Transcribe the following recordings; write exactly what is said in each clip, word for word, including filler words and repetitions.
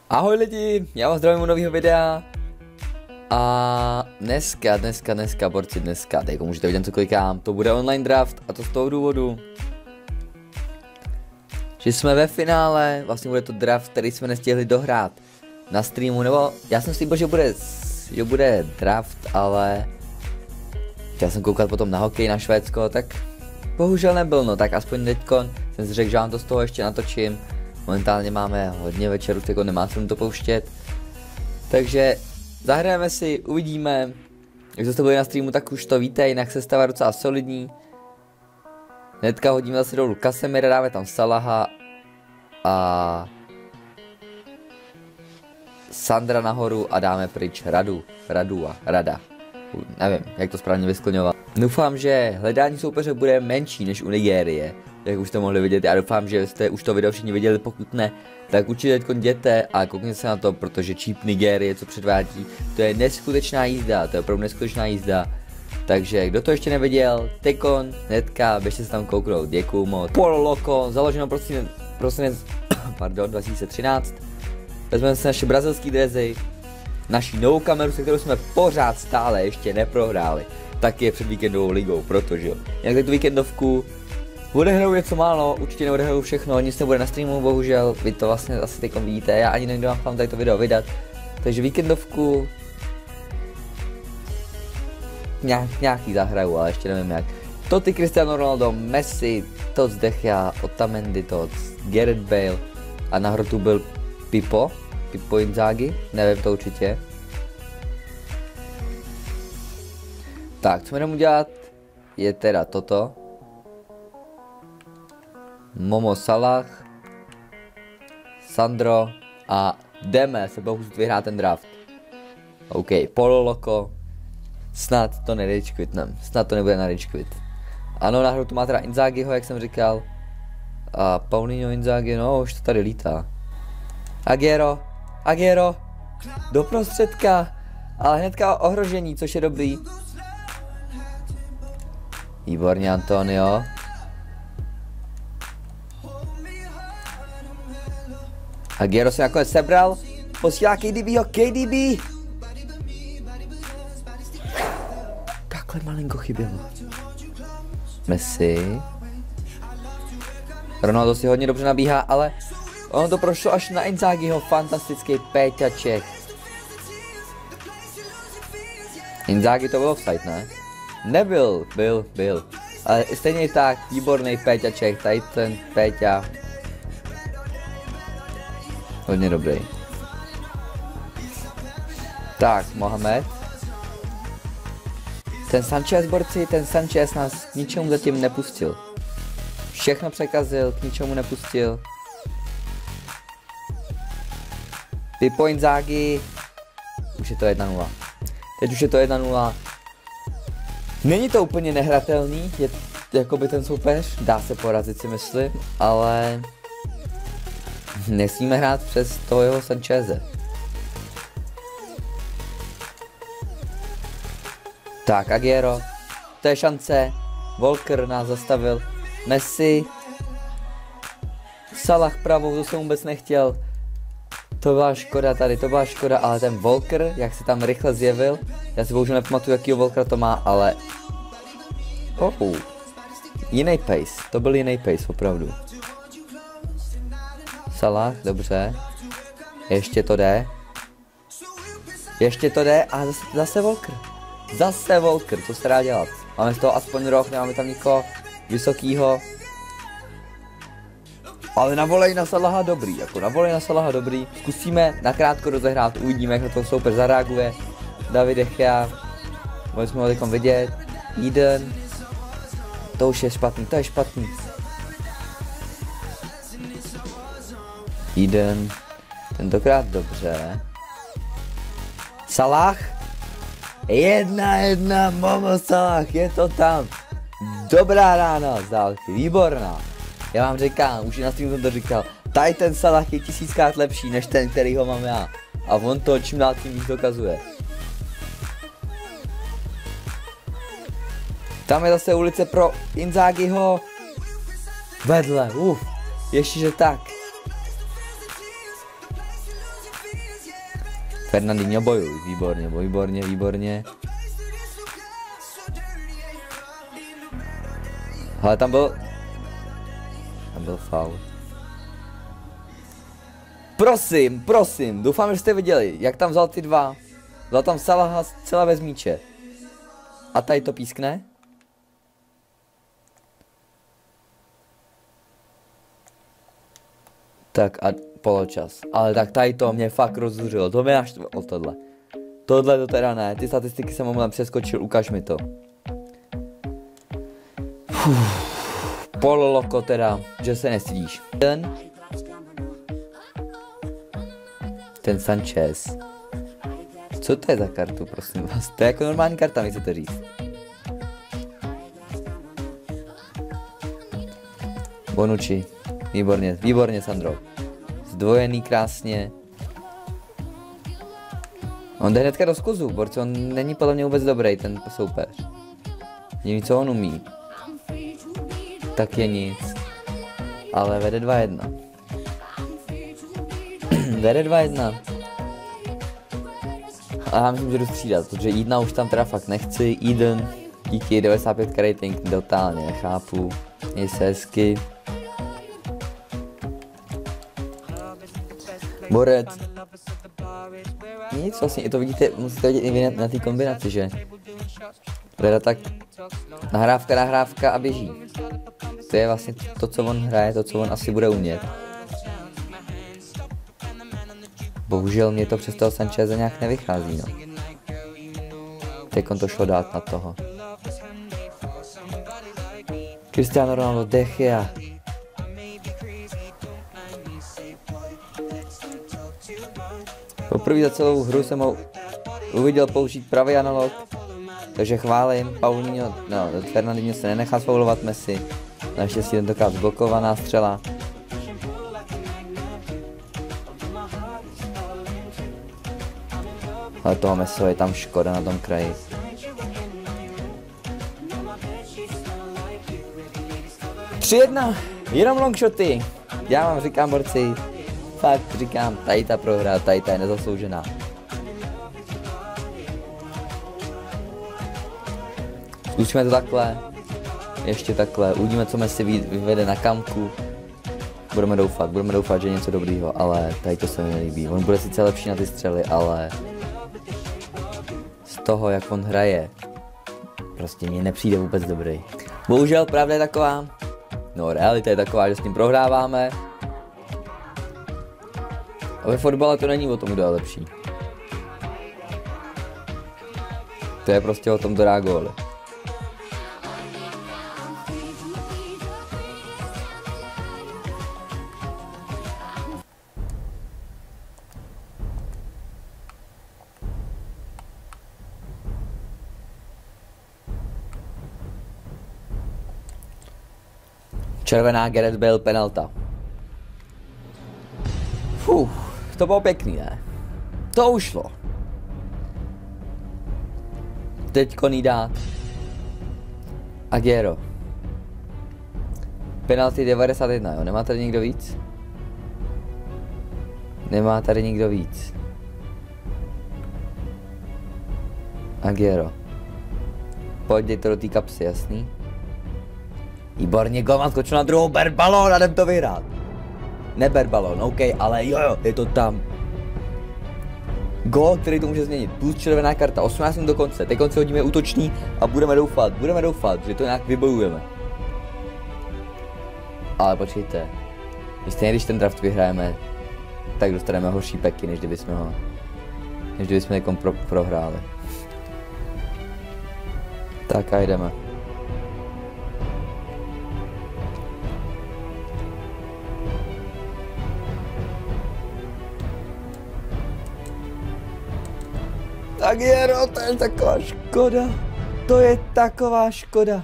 Ahoj lidi, já vás zdravím u nového videa. A dneska, dneska, dneska, borci, dneska, teď můžete vidět, co klikám, to bude online draft a to z toho důvodu, že jsme ve finále, vlastně bude to draft, který jsme nestihli dohrát na streamu, nebo já jsem slíbil, že bude, že bude draft, ale chtěl jsem koukat potom na hokej, na Švédsko, tak bohužel nebyl, no tak aspoň teďkon jsem si řekl, že vám to z toho ještě natočím. Momentálně máme hodně večerů, tak nemá cenu to pouštět. Takže zahrajeme si, uvidíme. Jak jste byli na streamu, tak už to víte, jinak se stává docela solidní. Hnedka hodíme zase dolů Kasemira, dáme tam Salaha a Sandra nahoru a dáme pryč Radu, Radu a Rada. Nevím, jak to správně vyskloňovat. Doufám, že hledání soupeře bude menší než u Nigérie, jak už jste mohli vidět. Já doufám, že jste už to video všichni viděli, pokud ne, tak určitě teď jděte a koukněte se na to, protože Cheap Nigérie, co předvádí, to je neskutečná jízda, to je opravdu neskutečná jízda. Takže kdo to ještě neviděl, tekon, hnedka, běžte se tam kouknout, děkuju moc. Polo Loco, založeno prosinec, prosinec pardon, dva tisíce třináct. Vezmeme si naše brazilské drezy, naši novou kameru, se kterou jsme pořád stále ještě neprohráli, tak je před víkendovou ligou, protože jo. Jinak tu víkendovku odehraju něco málo, určitě neodehraju všechno, nic nebude na streamu, bohužel, vy to vlastně asi teď vidíte, já ani nedoufám tady to video vydat, takže víkendovku nějak, nějaký zahraju, ale ještě nevím jak. Totti, Cristiano Ronaldo, Messi, Tots De Gea, Otamendi, Tots, Gareth Bale a nahoru tu byl Pipo, Pipo Inzaghi, nevím to určitě. Tak, co budeme udělat, je teda toto. Momo Salah, Sandro a jdeme se pokusit vyhrát ten draft. OK, Polo Loco, snad to nerage-quitnem, snad to nebude na rage-quit. Ano, nahoru tu má teda Inzaghiho, jak jsem říkal. A Paulinho Inzaghi, no už to tady lítá. Aguero, Aguero, do prostředka, ale hnedka ohrožení, což je dobrý. Výborně Antonio. Aguero se nakonec sebral, posílá K D Bho, K D B. Takhle malinko chybělo. Messi. Ronaldo si hodně dobře nabíhá, ale ono to prošlo až na Inzaghiho, fantastický péťaček. Inzaghi to byl offside, ne? Nebyl, byl, byl. Ale stejně tak, výborný péťaček, tady ten Péťa. Hodně dobrý. Tak, Mohamed. Ten Sanchez, borci, ten Sanchez nás k ničemu zatím nepustil. Všechno překazil, k ničemu nepustil. Pipo Inzaghi. Už je to jedna nula. Teď už je to jedna nula. Není to úplně nehratelný, je jakoby ten soupeř, dá se porazit si myslím, ale nesmíme hrát přes toho jeho Sancheze. Tak, Aguero, to je šance, Walker nás zastavil, Messi, Salah pravou, to jsem vůbec nechtěl, to byla škoda tady, to byla škoda, ale ten Walker, jak se tam rychle zjevil, já si bohužel nepamatuju, jakýho Walkera to má, ale oh, jiný pace, to byl jiný pace, opravdu. Salah, dobře. Ještě to jde. Ještě to jde a zase, zase Walker. Zase Walker, co se dá dělat? Máme z toho aspoň roh, nemáme tam nikoho vysokýho. Ale na volej na Salaha dobrý, jako na volej na Salaha dobrý. Zkusíme nakrátko rozehrát, uvidíme, jak na to soupeř zareaguje. David De Gea, mohli jsme ho teďkom vidět. Eden. To už je špatný, to je špatný. Eden, tentokrát dobře. Salah. Jedna, jedna, Momo Salah, je to tam. Dobrá rána z dálky, výborná. Já vám říkám, už na streamu jsem to říkal, tady ten Salah je tisíckrát lepší než ten, který ho mám já. A on to čím dál tím víc dokazuje. Tam je zase ulice pro Inzaghiho. Vedle, uf, ještě že tak. Fernandinho bojuj, výborně, výborně, výborně. Ale tam byl... Tam byl faul. Prosím, prosím, doufám, že jste viděli, jak tam vzal ty dva. Vzal tam Salaha celá bez míče. A tady to pískne. Tak a poločas. Ale tak tady to mě fakt rozzuřilo, to mě naštvalo tohle. Tohle to teda ne, ty statistiky jsem omylem přeskočil, ukaž mi to. Uf. Pololoko teda, že se nestydíš. Ten... Ten Sanchez. Co to je za kartu, prosím vás? To je jako normální karta, mi chcete říct. Bonucci. Výborně, výborně, Sandro. Zdvojený krásně. On jde hnedka do skozu, borci, on není podle mě vůbec dobrý, ten soupeř. Jediný, co on umí, tak je nic. Ale vede dva jedna. Vede dva jedna. A já myslím, že jdu střídat, protože Edena už tam teda fakt nechci. Eden, díky devadesát pět rating, totálně nechápu. Je se hezky. Borec. Nic vlastně, to vidíte, musíte vidět i vy na, na té kombinaci, že? Teda tak nahrávka, nahrávka a běží. To je vlastně to, co on hraje, to, co on asi bude umět. Bohužel mě to přes toho Sancheza nějak nevychází, no. Teď on to šlo dát na toho. Cristiano Ronaldo, De Gea. Poprvé za celou hru jsem ho uviděl použít pravý analog, takže chválím. Paulinho, no, Fernandinho se nenechá sfoulovat Messi. Naštěstí tentokrát zblokovaná střela. Ale toho Messiho je tam škoda na tom kraji. tři jedna, jenom longshoty. Já vám říkám, borci, fakt říkám, tady ta prohra, tady ta je nezasloužená. Zkusíme to takhle. Ještě takhle, uvidíme, co Messi vyvede na kamku. Budeme doufat, budeme doufat, že je něco dobrýho, ale tady to se mi nelíbí. On bude sice lepší na ty střely, ale z toho, jak on hraje, prostě mně nepřijde vůbec dobrý. Bohužel pravda je taková, no realita je taková, že s tím prohráváme. A ve fotbale to není o tom, kdo je lepší. To je prostě o tom, kdo dá góly. Červená, Gareth Bale, penalta. Fuh, to bylo pěkný, ne? To ušlo. Teďko ní dát. Aguero. Penalty devadesát jedna, jo? Nemá tady někdo víc? Nemá tady nikdo víc. Aguero. Pojď, dej to do té kapsy, jasný? Výborně, golman skočil na druhou, ber balón a jdem to vyhrát. Neber balón, OK, ale jo, jo, je to tam. Gól, který to může změnit, plus červená karta, osmnáct minut do konce, teď konce hodíme útoční a budeme doufat, budeme doufat, že to nějak vybojujeme. Ale počkejte, stejně když ten draft vyhrajeme, tak dostaneme horší peky, než kdybychom ho, než kdybychom někom pro, prohráli. Tak a jdeme. Aguero, to je taková škoda. To je taková škoda.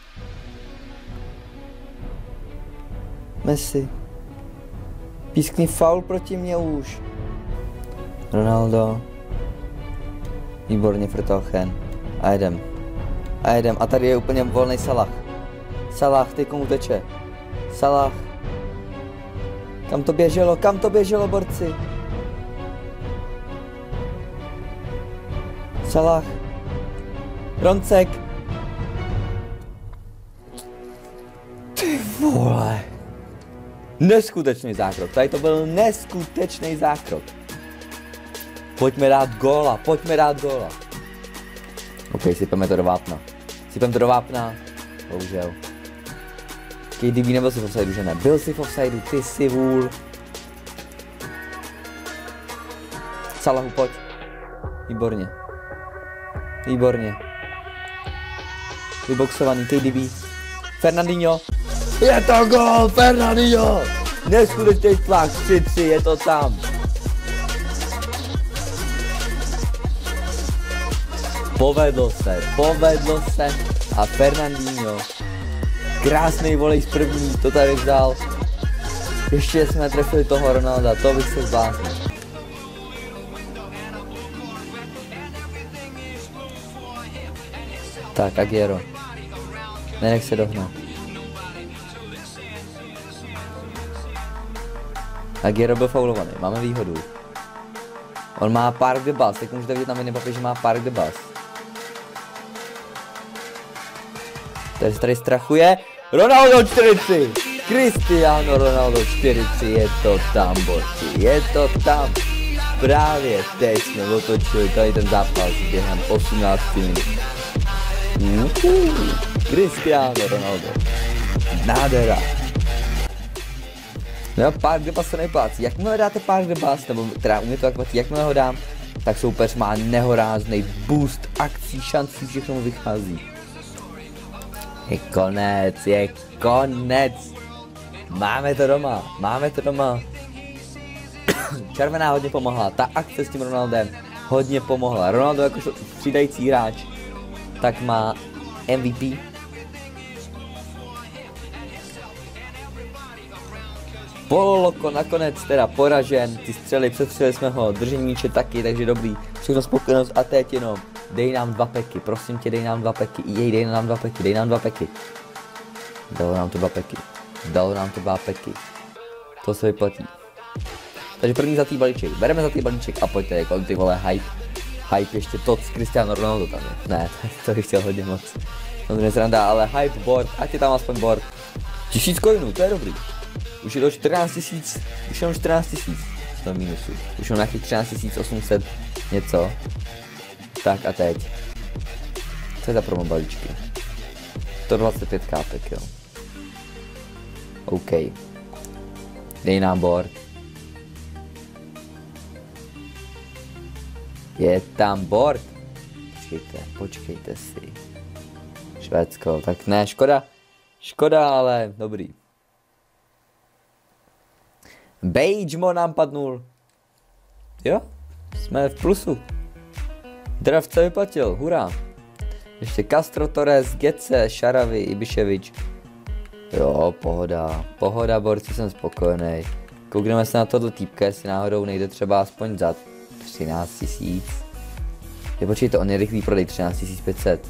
Messi. Pískni faul proti mě už. Ronaldo. Výborně, Vertonghen. A jedem. A jedem. A tady je úplně volný Salah. Salah, ty komu teče? Salah. Kam to běželo? Kam to běželo, borci? Salah. Roncek. Ty vole. Neskutečný zákrok. Tady to byl neskutečný zákrok. Pojďme dát góla, pojďme dát góla. OK, sypeme to do vápna. Sypeme to do vápna. Bohužel. K D B nebyl si v offsideu, že ne? Byl si v offsideu, ty si vůl. Salahu, pojď. Výborně. Výborně. Vyboxovaný K D B. Fernandinho. Je to gól, Fernandinho! Neskutečný tlak, tři tři, je to tam. Povedlo se, povedlo se a Fernandinho. Krásný volej z první, to tady vzal. Ještě jsme trefili toho Ronalda, to bych se zbláznil. Tak, Aguero. Nenech se dohnat. Aguero byl faulovaný, máme výhodu. On má Park de Bus, tak můžete vidět na minimapě, že má Park de Bus. Tady se tady strachuje. Ronaldo čtyři tři! Cristiano Ronaldo čtyři tři, je to tam, borci, je to tam. Právě teď jsme otočili tady ten zápas během osmnácti minut. Uhuh. Cristiano Ronaldo. Nádhera. No, Park de Bus se neplácí. Jakmile dáte Park de Bus, nebo teda u mě to tak, jakmile ho dám, tak soupeř má nehorázný boost akcí, šancí, všechno mu vychází. Je konec, je konec. Máme to doma, máme to doma. Červená hodně pomohla, ta akce s tím Ronaldem hodně pomohla. Ronaldo jakožto střídající hráč, tak má M V P. Pololoko nakonec teda poražen, ty střely, přestřeli jsme ho, držení míče taky, takže dobrý. Všechno spokojenost a teď jenom, dej nám dva peky, prosím tě, dej nám dva peky, jej, dej nám dva peky, dej nám dva peky. Dalo nám to dva peky, dalo nám to dva peky, to se vyplatí. Takže první zlatý balíček, bereme zlatý balíček a pojďte, jako ty vole, hype, hype ještě to z Cristiano Ronaldo tam je, ne, to bych chtěl hodně moc. To mě sranda, ale hype, board, ať je tam aspoň board. Tisíc coinů, to je dobrý. Už je to čtrnáct tisíc, už jenom čtrnáct tisíc z toho minusu. Už jenom nějakých třináct tisíc osm set něco. Tak a teď. Co je za promo balíčky? sto dvacet pět kápek, jo. OK. Dej nám board. Je tam board. Počkejte, počkejte si. Švédsko, tak ne, škoda. Škoda, ale dobrý. Bejžmo nám padnul. Jo, jsme v plusu. Draft se vyplatil, hurá. Ještě Castro, Torres, Gece, Šaravy, Ibiševič. Jo, pohoda, pohoda, borci, jsem spokojený. Koukneme se na tohle týpka, jestli náhodou nejde třeba aspoň za třináct tisíc. Je počkejte, on je rychlý prodej třináct tisíc pět set.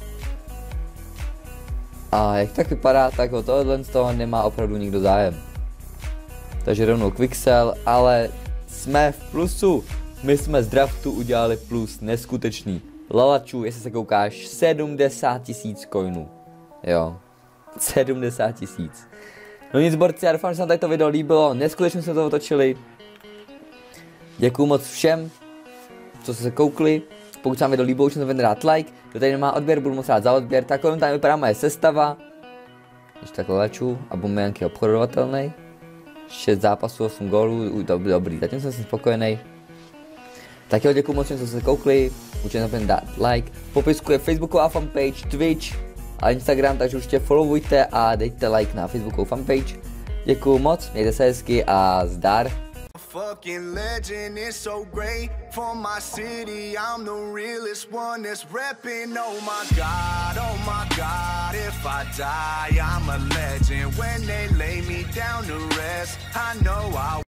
A jak tak vypadá, tak o tohle z toho nemá opravdu nikdo zájem. Takže rovnou quicksell, ale jsme v plusu. My jsme z draftu udělali plus neskutečný. Lalačů, jestli se koukáš, sedmdesát tisíc coinů. Jo, sedmdesát tisíc. No nic, borci, já doufám, že se vám tady to video líbilo, neskutečně jsme to otočili. Děkuju moc všem, co jste se koukli. Pokud se vám video líbilo, už jsem dát like. Kdo tady nemá odběr, budu moc rád za odběr. Tak tam vypadá moje sestava. Ještě tak Lalačů, Aubameyang je obchodovatelný. šest zápasů, osm gólů, dobrý, dobrý, zatím jsem si spokojený. Tak jo, děkuju moc, že jste se koukli, určitě nezapomeňte dát like. V popisku je Facebooková fanpage, Twitch a Instagram, takže určitě followujte a dejte like na Facebookovou fanpage. Děkuju moc, mějte se hezky a zdar. Fucking legend is so great for my city. I'm the realest one that's repping. Oh my God, oh my God. If I die, I'm a legend. When they lay me down to rest, I know I